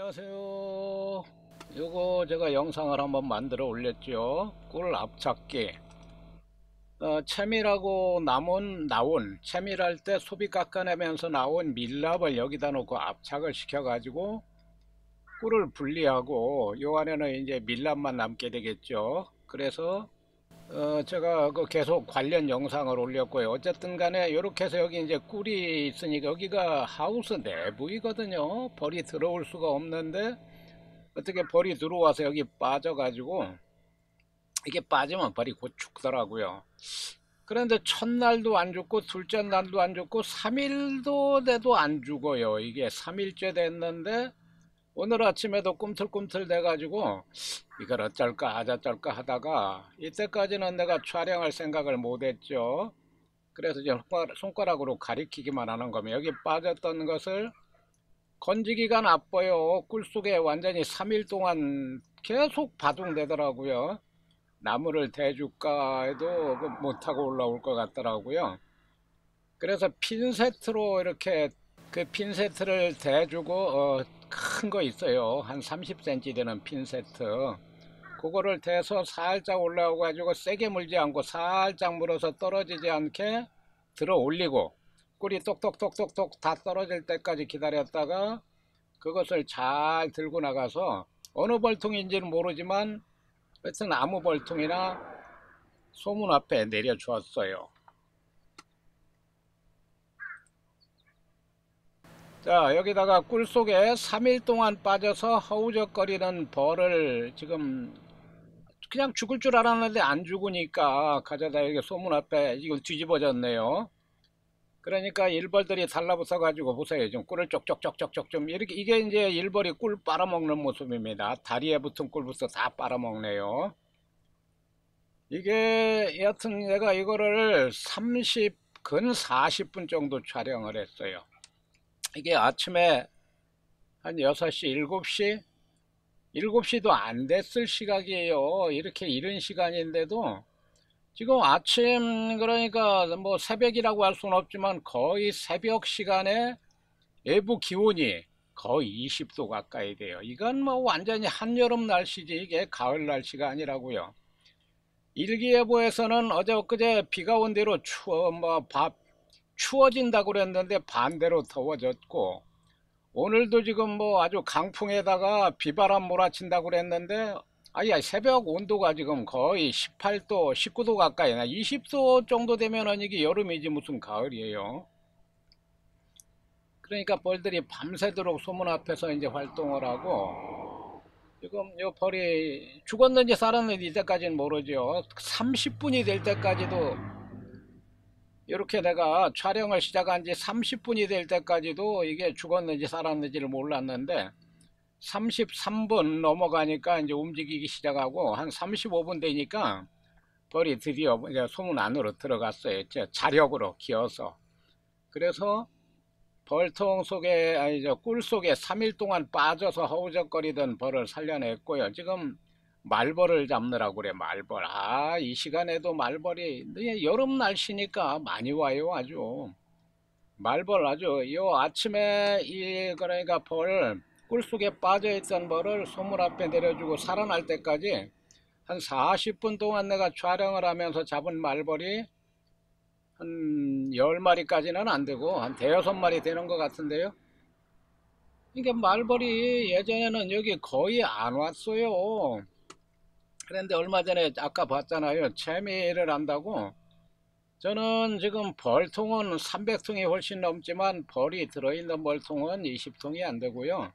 안녕하세요. 요거 제가 영상을 한번 만들어 올렸죠. 꿀 앞찾기. 채밀하고 나온 채밀할 때 소비 깎아내면서 나온 밀랍을 여기다 놓고 압착을 시켜 가지고 꿀을 분리하고 요 안에는 이제 밀랍만 남게 되겠죠. 그래서 제가 그 계속 관련 영상을 올렸고요. 어쨌든 간에 이렇게 해서 여기 이제 꿀이 있으니까 여기가 하우스 내부이거든요. 벌이 들어올 수가 없는데 어떻게 벌이 들어와서 여기 빠져가지고 이게 빠지면 벌이 곧 죽더라고요. 그런데 첫날도 안 죽고 둘째 날도 안 죽고 3일도 돼도 안 죽어요. 이게 3일째 됐는데 오늘 아침에도 꿈틀꿈틀 돼가지고 이걸 어쩔까 저쩔까 하다가 이때까지는 내가 촬영할 생각을 못했죠. 그래서 이제 손가락으로 가리키기만 하는 거면 여기 빠졌던 것을 건지기가 나빠요. 꿀 속에 완전히 3일 동안 계속 바둥대더라고요. 나무를 대줄까 해도 못하고 올라올 것 같더라고요. 그래서 핀세트로 이렇게 그 핀세트를 대주고 큰 거 있어요. 한 30cm 되는 핀세트. 그거를 대서 살짝 올라오고 가지고 세게 물지 않고 살짝 물어서 떨어지지 않게 들어 올리고 꿀이 똑똑똑똑똑 다 떨어질 때까지 기다렸다가 그것을 잘 들고 나가서 어느 벌통인지는 모르지만 하여튼 아무 벌통이나 소문 앞에 내려 주었어요. 자, 여기다가 꿀 속에 3일 동안 빠져서 허우적거리는 벌을 지금 그냥 죽을 줄 알았는데 안 죽으니까 가져다 여기 소문 앞에 이걸 뒤집어졌네요. 그러니까 일벌들이 달라붙어 가지고 보세요. 좀 꿀을 쪽쪽쪽쪽쪽 좀 이렇게 이게 이제 일벌이 꿀 빨아먹는 모습입니다. 다리에 붙은 꿀부터 다 빨아먹네요. 이게 여하튼 내가 이거를 근 40분 정도 촬영을 했어요. 이게 아침에 한 6시, 7시? 7시도 안 됐을 시각이에요. 이렇게 이른 시간인데도 지금 아침 그러니까 뭐 새벽이라고 할 수는 없지만 거의 새벽 시간에 외부 기온이 거의 20도 가까이 돼요. 이건 뭐 완전히 한여름 날씨지 이게 가을 날씨가 아니라고요. 일기예보에서는 어제 엊그제 비가 온 대로 추워진다고 그랬는데 반대로 더워졌고 오늘도 지금 뭐 아주 강풍에다가 비바람 몰아친다고 그랬는데 아야 새벽 온도가 지금 거의 18도 19도 가까이 나 20도 정도 되면은 이게 여름이지 무슨 가을이에요. 그러니까 벌들이 밤새도록 소문 앞에서 이제 활동을 하고 지금 요 벌이 죽었는지 살았는지 이때까지는 모르죠. 30분이 될 때까지도 이렇게 내가 촬영을 시작한 지 30분이 될 때까지도 이게 죽었는지 살았는지를 몰랐는데 33분 넘어가니까 이제 움직이기 시작하고 한 35분 되니까 벌이 드디어 이제 소문 안으로 들어갔어요. 자력으로 기어서. 그래서 벌통 속에 아니 꿀 속에 3일 동안 빠져서 허우적거리던 벌을 살려냈고요. 지금 말벌을 잡느라고 그래. 말벌. 이 시간에도 말벌이 여름 날씨니까 많이 와요. 아주 말벌 아주 요 아침에 이 그러니까 벌 꿀 속에 빠져 있던 벌을 소문 앞에 내려주고 살아날 때까지 한 40분 동안 내가 촬영을 하면서 잡은 말벌이 한 10마리까지는 안 되고 한 대여섯 마리 되는 것 같은데요. 이게 말벌이 예전에는 여기 거의 안 왔어요. 그런데 얼마 전에 아까 봤잖아요. 채미를 한다고. 저는 지금 벌통은 300통이 훨씬 넘지만 벌이 들어있는 벌통은 20통이 안 되고요.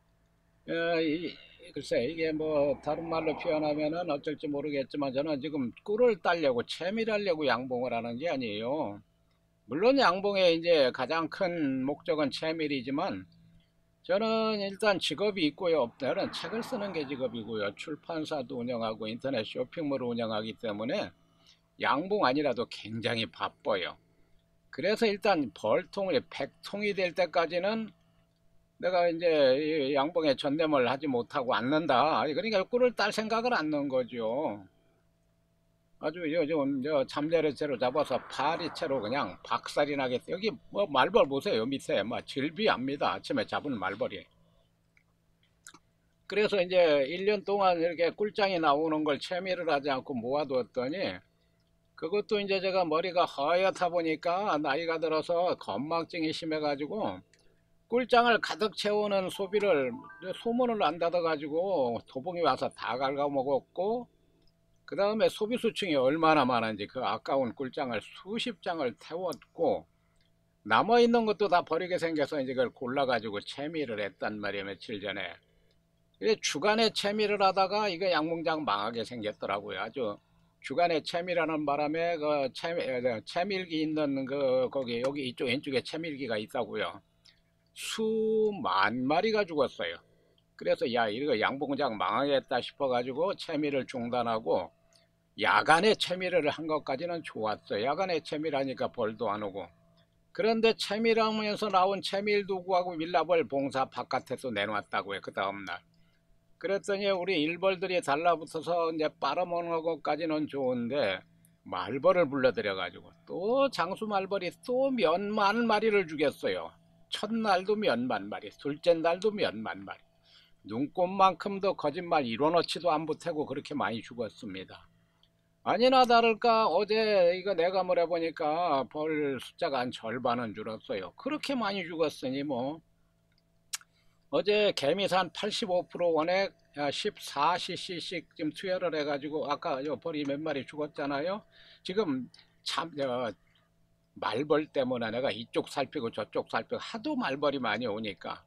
글쎄 이게 뭐 다른 말로 표현하면은 어쩔지 모르겠지만 저는 지금 꿀을 따려고 채밀하려고 양봉을 하는 게 아니에요. 물론 양봉의 이제 가장 큰 목적은 채밀이지만 저는 일단 직업이 있고요. 저는 책을 쓰는 게 직업이고요. 출판사도 운영하고 인터넷 쇼핑몰을 운영하기 때문에 양봉 아니라도 굉장히 바빠요. 그래서 일단 벌통이 100통이 될 때까지는 내가 이제 양봉에 전념을 하지 못하고 앉는다. 그러니까 꿀을 딸 생각을 안 넣은 거죠. 아주 요즘 잠자리채로 잡아서 파리채로 그냥 박살이 나겠어. 여기 뭐 말벌 보세요. 밑에 막 질비합니다. 아침에 잡은 말벌이. 그래서 이제 1년 동안 이렇게 꿀장이 나오는 걸 채미를 하지 않고 모아두었더니 그것도 이제 제가 머리가 하얗다 보니까 나이가 들어서 건망증이 심해가지고 꿀장을 가득 채우는 소비를 소문을 안 닫아가지고 도봉이 와서 다 갉아먹었고, 그 다음에 소비수층이 얼마나 많은지 그 아까운 꿀장을 수십 장을 태웠고, 남아있는 것도 다 버리게 생겨서 이제 그걸 골라가지고 채미를 했단 말이에요, 며칠 전에. 주간에 채미를 하다가 이거 양봉장 망하게 생겼더라고요. 아주 주간에 채미라는 바람에 그 채밀기 있는 그 거기 여기 이쪽 왼쪽에 채밀기가 있다고요. 수만 마리가 죽었어요. 그래서 야 이거 양봉장 망하겠다 싶어가지고 채미를 중단하고 야간에 채미를 한 것까지는 좋았어요. 야간에 채미하니까 벌도 안 오고. 그런데 채밀하면서 나온 채밀도구하고 밀랍을 봉사 바깥에서 내놨다고요. 그 다음날. 그랬더니 우리 일벌들이 달라붙어서 이제 빨아먹는 것까지는 좋은데 말벌을 불러들여가지고 또 장수 말벌이 또 몇만 마리를 죽였어요. 첫날도 몇만 마리, 둘째 날도 몇만 마리. 눈꽃만큼도 거짓말 이뤄놓지도 안 못하고 그렇게 많이 죽었습니다. 아니나 다를까 어제 이거 내가 뭐래 보니까 벌 숫자가 한 절반은 줄었어요. 그렇게 많이 죽었으니 뭐 어제 개미산 85% 원액 14cc씩 지금 투여를 해가지고 아까 요 벌이 몇 마리 죽었잖아요. 지금 참 말벌 때문에 내가 이쪽 살피고 저쪽 살피고 하도 말벌이 많이 오니까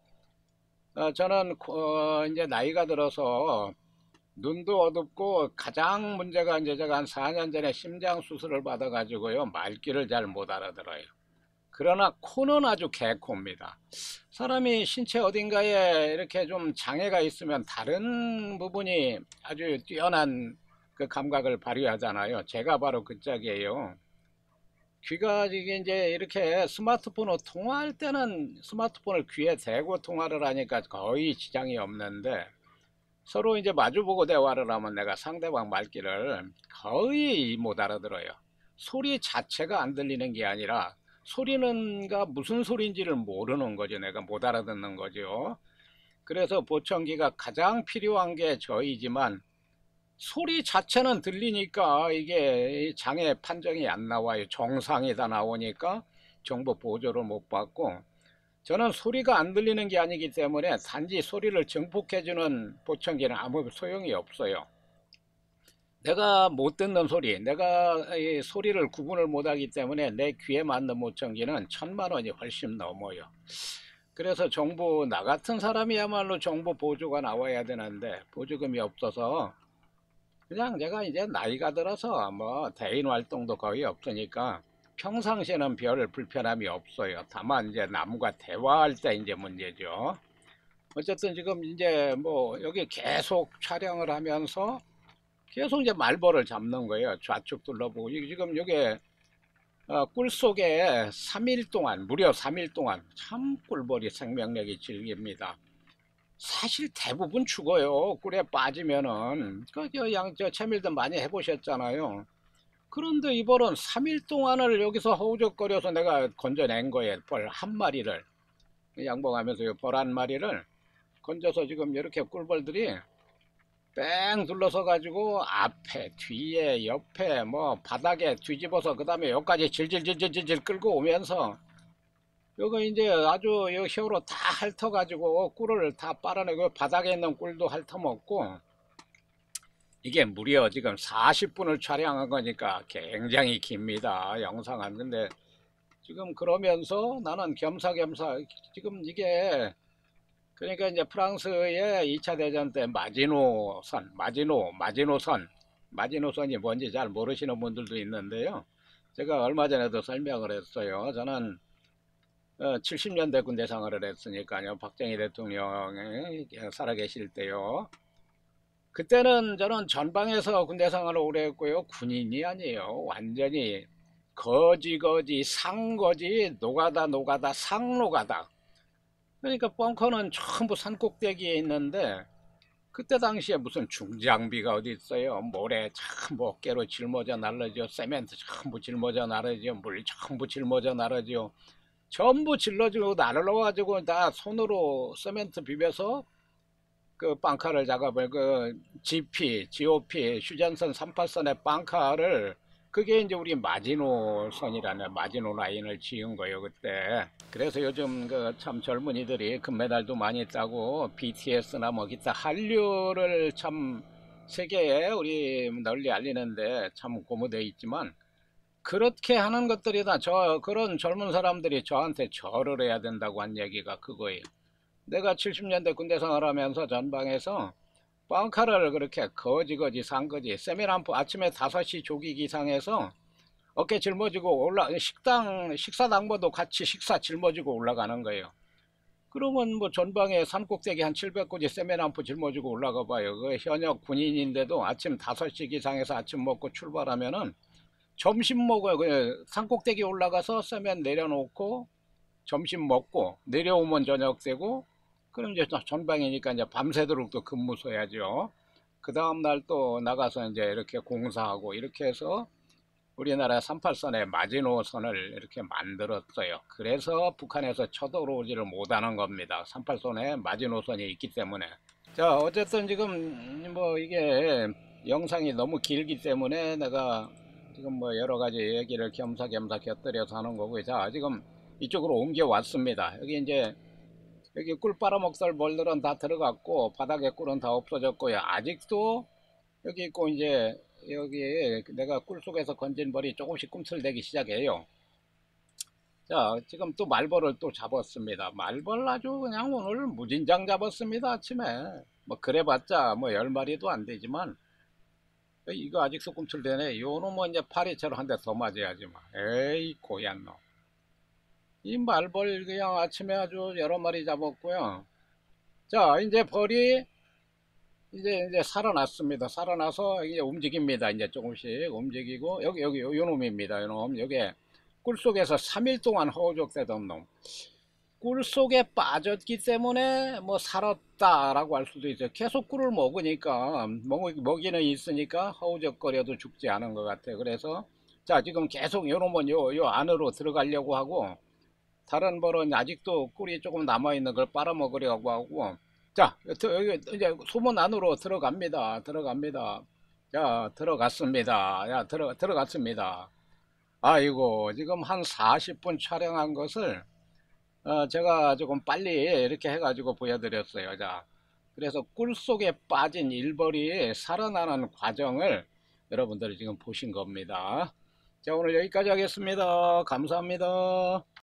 저는 이제 나이가 들어서 눈도 어둡고 가장 문제가 이제 제가 한 4년 전에 심장 수술을 받아가지고요 말귀를 잘 못 알아들어요. 그러나 코는 아주 개코입니다. 사람이 신체 어딘가에 이렇게 좀 장애가 있으면 다른 부분이 아주 뛰어난 그 감각을 발휘하잖아요. 제가 바로 그 짝이에요. 귀가 이제 이렇게 스마트폰으로 통화할 때는 스마트폰을 귀에 대고 통화를 하니까 거의 지장이 없는데 서로 이제 마주보고 대화를 하면 내가 상대방 말귀를 거의 못 알아들어요. 소리 자체가 안 들리는 게 아니라 소리는가 무슨 소리인지를 모르는 거죠. 내가 못 알아듣는 거죠. 그래서 보청기가 가장 필요한 게 저희지만 소리 자체는 들리니까 이게 장애 판정이 안 나와요. 정상이 다 나오니까 정보 보조를 못 받고 저는 소리가 안 들리는 게 아니기 때문에 단지 소리를 증폭해주는 보청기는 아무 소용이 없어요. 내가 못 듣는 소리, 내가 이 소리를 구분을 못하기 때문에 내 귀에 맞는 보청기는 1,000만 원이 훨씬 넘어요. 그래서 정부 나 같은 사람이야말로 정보 보조가 나와야 되는데 보조금이 없어서 그냥 제가 이제 나이가 들어서 뭐 대인 활동도 거의 없으니까 평상시에는 별 불편함이 없어요. 다만 이제 남과 대화할 때 이제 문제죠. 어쨌든 지금 이제 뭐 여기 계속 촬영을 하면서 계속 이제 말벌을 잡는 거예요. 좌측 둘러보고 지금 여기 꿀 속에 3일 동안 무려 3일 동안 참 꿀벌이 생명력이 질깁니다. 사실 대부분 죽어요. 꿀에 빠지면은 저 채밀도 많이 해보셨잖아요. 그런데 이 벌은 3일 동안을 여기서 허우적거려서 내가 건져낸 거예요. 벌 한 마리를 양봉하면서 벌 한 마리를 건져서 지금 이렇게 꿀벌들이 뺑 둘러서 가지고 앞에 뒤에 옆에 뭐 바닥에 뒤집어서 그 다음에 여기까지 질질질질질 끌고 오면서 여기 이제 아주 이 혀로 다 핥아 가지고 꿀을 다 빨아내고 바닥에 있는 꿀도 핥아 먹고 이게 무려 지금 40분을 촬영한 거니까 굉장히 깁니다 영상은. 근데 지금 그러면서 나는 겸사겸사 지금 이게 그러니까 이제 프랑스의 2차 대전 때 마지노선이 뭔지 잘 모르시는 분들도 있는데요. 제가 얼마 전에도 설명을 했어요. 저는 70년대 군대 생활을 했으니까요. 박정희 대통령이 살아계실 때요. 그때는 저는 전방에서 군대 생활을 오래 했고요. 군인이 아니에요. 완전히 거지 상거지 노가다 상노가다. 그러니까 벙커는 전부 산 꼭대기에 있는데 그때 당시에 무슨 중장비가 어디 있어요. 모래 전부 어깨로 짊어져 날르죠. 세멘트 전부 짊어져 나르죠. 물 전부 짊어져 나르죠. 전부 질러주고 날라가지고 다 손으로 세멘트 비벼서 그 빵카를 작업을 그 GP, GOP 휴전선 38선의 빵카를 그게 이제 우리 마지노선이라는 마지노 라인을 지은 거예요 그때. 그래서 요즘 그 참 젊은이들이 금메달도 많이 따고 BTS나 뭐 기타 한류를 참 세계에 우리 널리 알리는데 참 고무되어 있지만 그렇게 하는 것들이 다 그런 젊은 사람들이 저한테 절을 해야 된다고 한 얘기가 그거예요. 내가 70년대 군대 생활하면서 전방에서 빵카를 그렇게 거지거지 산 거지. 세미람프 아침에 5시 조기 기상해서 어깨 짊어지고 식사당번도 같이 식사 짊어지고 올라가는 거예요. 그러면 뭐 전방에 산꼭대기 한 700고지 세미람프 짊어지고 올라가 봐요. 그 현역 군인인데도 아침 5시 기상해서 아침 먹고 출발하면은 점심 먹어요. 그 산꼭대기 올라가서 세면 내려놓고 점심 먹고 내려오면 저녁 되고 그럼 이제 전방이니까 이제 밤새도록 또 근무 서야죠. 그 다음날 또 나가서 이제 이렇게 공사하고 이렇게 해서 우리나라 38선의 마지노선을 이렇게 만들었어요. 그래서 북한에서 쳐들어오지를 못하는 겁니다. 38선에 마지노선이 있기 때문에. 자, 어쨌든 지금 뭐 이게 영상이 너무 길기 때문에 내가 지금 뭐 여러 가지 얘기를 겸사겸사 곁들여서 하는 거고요. 자, 지금 이쪽으로 옮겨 왔습니다. 여기 이제 여기 꿀 빨아먹을 벌들은 다 들어갔고 바닥에 꿀은 다 없어졌고요. 아직도 여기 있고 이제 여기 내가 꿀 속에서 건진 벌이 조금씩 꿈틀대기 시작해요. 자, 지금 또 말벌을 또 잡았습니다. 말벌 아주 그냥 오늘 무진장 잡았습니다. 아침에 뭐 그래봤자 뭐 10마리도 안 되지만 이거 아직 꿈틀대네. 요 놈은 이제 파리채로 한 대 더 맞아야지 뭐. 에이 고얀 놈. 이 말벌 그냥 아침에 아주 여러 마리 잡았고요. 자, 이제 벌이 이제 살아났습니다. 살아나서 이제 움직입니다. 이제 조금씩 움직이고 여기 요 놈입니다. 요 놈. 여기 꿀 속에서 3일 동안 허우적대던 놈. 꿀 속에 빠졌기 때문에 뭐 살았다라고 할 수도 있어요. 계속 꿀을 먹으니까 먹이는 있으니까 허우적거려도 죽지 않은 것 같아요. 그래서 자, 지금 계속 요 놈은 요 안으로 들어가려고 하고 다른 벌은 아직도 꿀이 조금 남아있는 걸 빨아먹으려고 하고 자, 여기 이제 소문 안으로 들어갑니다. 들어갑니다. 자, 들어갔습니다. 야, 들어갔습니다. 아이고, 지금 한 40분 촬영한 것을 제가 조금 빨리 이렇게 해가지고 보여드렸어요. 자, 그래서 꿀 속에 빠진 일벌이 살아나는 과정을 여러분들이 지금 보신 겁니다. 자, 오늘 여기까지 하겠습니다. 감사합니다.